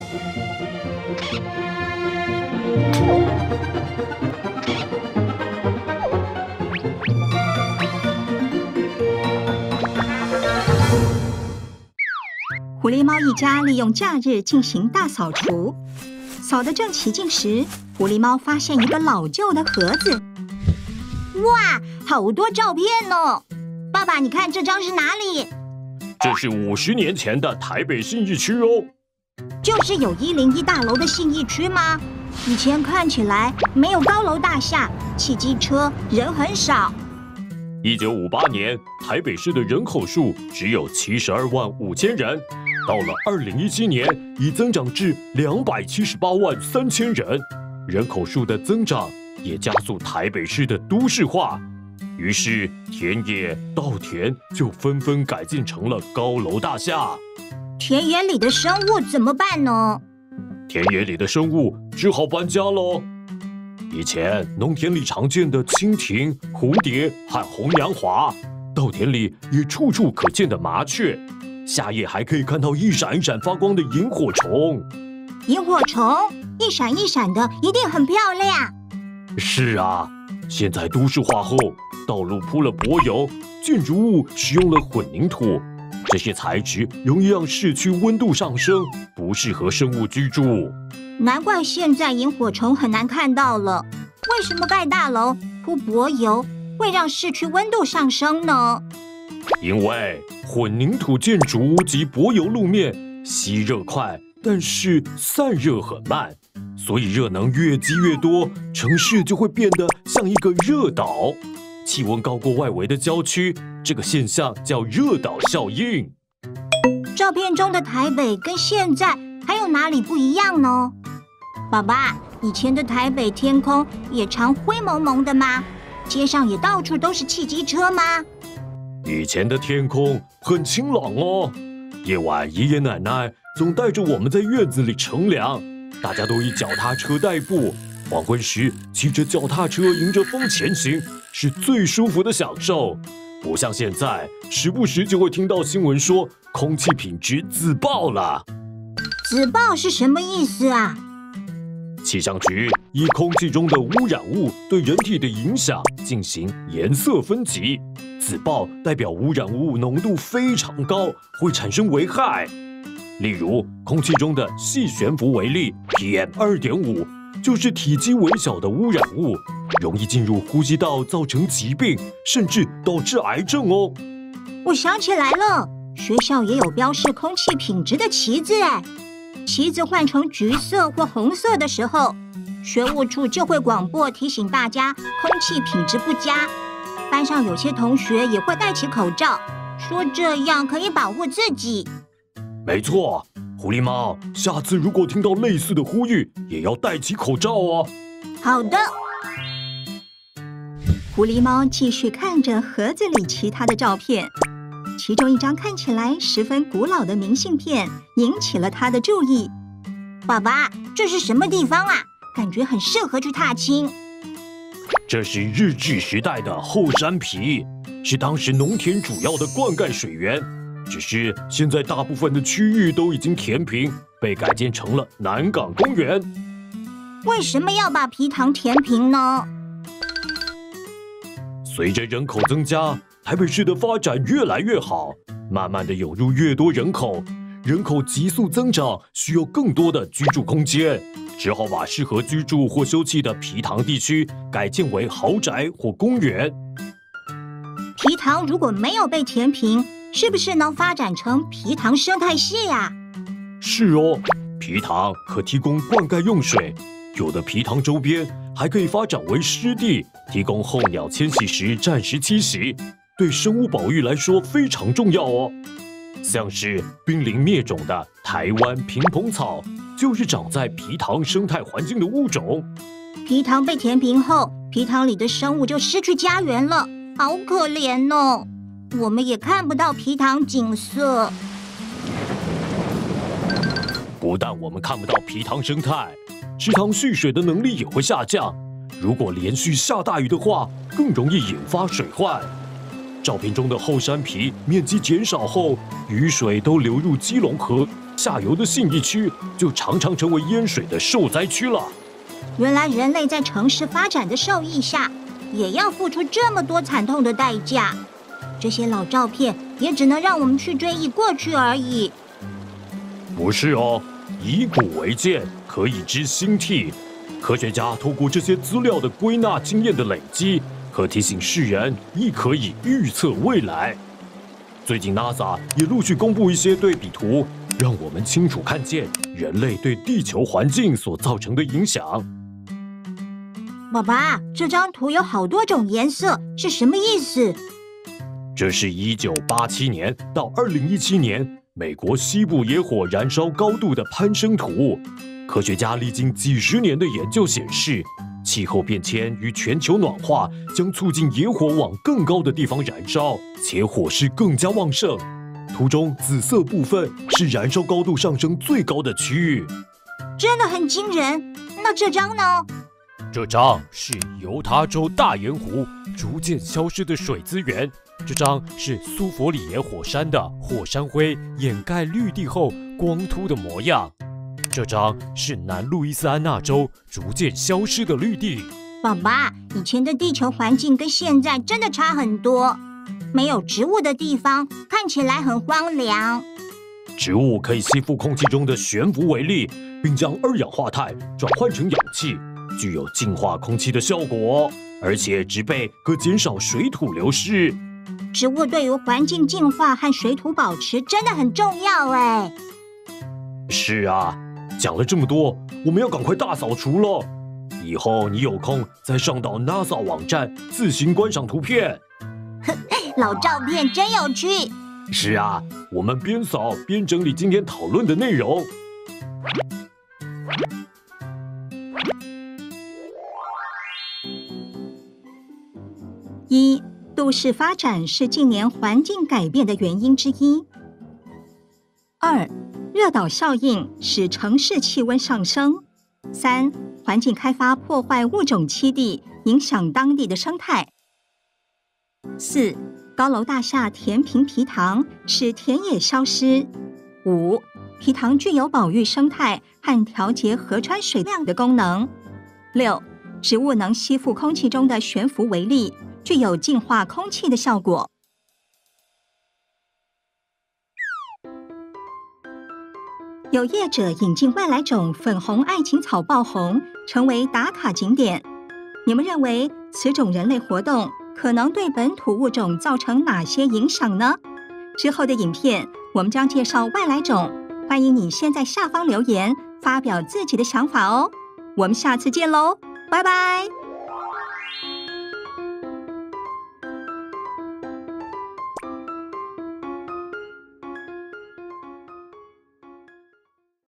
狐狸猫一家利用假日进行大扫除，扫得正起劲时，狐狸猫发现一个老旧的盒子。 哇，好多照片哦！爸爸，你看这张是哪里？ 这是50年前的台北信义区哦。 就是有101大楼的信义区吗？以前看起来没有高楼大厦，汽机车，人很少。 1958年，台北市的人口数只有72万5千人。到了2017年，已增长至278万3千人，人口数的增长也加速台北市的都市化。于是，田野、稻田就纷纷改建成了高楼大厦。 田野里的生物怎么办呢？ 田野里的生物只好搬家喽。以前农田里常见的蜻蜓、蝴蝶和红娘华，稻田里也处处可见的麻雀。夏夜还可以看到一闪一闪发光的萤火虫。 萤火虫一闪一闪的，一定很漂亮。 是啊，现在都市化后，道路铺了柏油，建筑物使用了混凝土，这些材质容易让市区温度上升，不适合生物居住。 难怪现在萤火虫很难看到了。为什么盖大楼铺柏油会让市区温度上升呢？ 因为混凝土建筑及柏油路面吸热快，但是散热很慢，所以热能越积越多，城市就会变得像一个热岛，气温高过外围的郊区，这个现象叫热岛效应。 照片中的台北跟现在还有哪里不一样呢？爸爸，以前的台北天空也常灰蒙蒙的吗？街上也到处都是汽机车吗？ 以前的天空很清朗哦，夜晚爷爷奶奶总带着我们在院子里乘凉，大家都以脚踏车代步。黄昏时骑着脚踏车迎着风前行，是最舒服的享受。不像现在，时不时就会听到新闻说空气品质紫爆了。 紫爆是什么意思啊？ 气象局以空气中的污染物对人体的影响进行颜色分级，紫爆代表污染物浓度非常高，会产生危害。例如，空气中的细悬浮微粒 PM2.5 就是体积微小的污染物，容易进入呼吸道，造成疾病，甚至导致癌症哦。 我想起来了，学校也有标示空气品质的旗子哎。旗子换成橘色或红色的时候，学务处就会广播提醒大家空气品质不佳。班上有些同学也会戴起口罩，说这样可以保护自己。 没错，狐狸猫，下次如果听到类似的呼吁，也要戴起口罩哦。 好的。 狐狸猫继续看着盒子里其他的照片，其中一张看起来十分古老的明信片引起了他的注意。 爸爸，这是什么地方啊？感觉很适合去踏青。 这是日治时代的后山皮，是当时农田主要的灌溉水源。只是现在大部分的区域都已经填平，被改建成了南港公园。 为什么要把皮塘填平呢？ 随着人口增加，台北市的发展越来越好，慢慢的涌入越多人口，人口急速增长，需要更多的居住空间，只好把适合居住或休憩的皮塘地区改建为豪宅或公园。 皮塘如果没有被填平，是不是能发展成皮塘生态系呀？ 是哦，皮塘可提供灌溉用水，有的皮塘周边还可以发展为湿地，提供候鸟迁徙时暂时栖息，对生物保育来说非常重要哦。像是濒临灭种的台湾萍蓬草，就是长在皮塘生态环境的物种。 皮塘被填平后，皮塘里的生物就失去家园了，好可怜哦。我们也看不到皮塘景色。 不但我们看不到皮塘生态，池塘蓄水的能力也会下降。如果连续下大雨的话，更容易引发水患。 照片中的后山皮面积减少后，雨水都流入基隆河下游的信义区，就常常成为淹水的受灾区了。 原来人类在城市发展的受益下，也要付出这么多惨痛的代价。这些老照片也只能让我们去追忆过去而已。 不是哦，以古为鉴，可以知兴替。科学家透过这些资料的归纳、经验的累积，可提醒世人，亦可以预测未来。最近 NASA 也陆续公布一些对比图，让我们清楚看见人类对地球环境所造成的影响。 爸爸，这张图有好多种颜色，是什么意思？ 这是1987年到2017年美国西部野火燃烧高度的攀升图。科学家历经几十年的研究显示，气候变迁与全球暖化将促进野火往更高的地方燃烧，且火势更加旺盛。图中紫色部分是燃烧高度上升最高的区域， 真的很惊人。那这张呢？ 这张是犹他州大盐湖逐渐消失的水资源，这张是苏佛里野火山的火山灰掩盖绿地后光秃的模样，这张是南路易斯安那州逐渐消失的绿地。 爸爸，以前的地球环境跟现在真的差很多，没有植物的地方看起来很荒凉。 植物可以吸附空气中的悬浮微粒，并将二氧化碳转换成氧气，具有净化空气的效果，而且植被可减少水土流失。 植物对于环境净化和水土保持真的很重要哎。 是啊，讲了这么多，我们要赶快大扫除了。以后你有空再上到 NASA 网站自行观赏图片。 老照片真有趣。 是啊，我们边扫边整理今天讨论的内容。 一、都市发展是近年环境改变的原因之一。二、热岛效应使城市气温上升。三、环境开发破坏物种栖地，影响当地的生态。四、高楼大厦填平埤塘，使田野消失。五、埤塘具有保育生态和调节河川水量的功能。六、植物能吸附空气中的悬浮微粒，具有净化空气的效果。有业者引进外来种粉红爱琴草爆红，成为打卡景点。你们认为此种人类活动可能对本土物种造成哪些影响呢？之后的影片我们将介绍外来种，欢迎你先在下方留言，发表自己的想法哦。我们下次见喽，拜拜。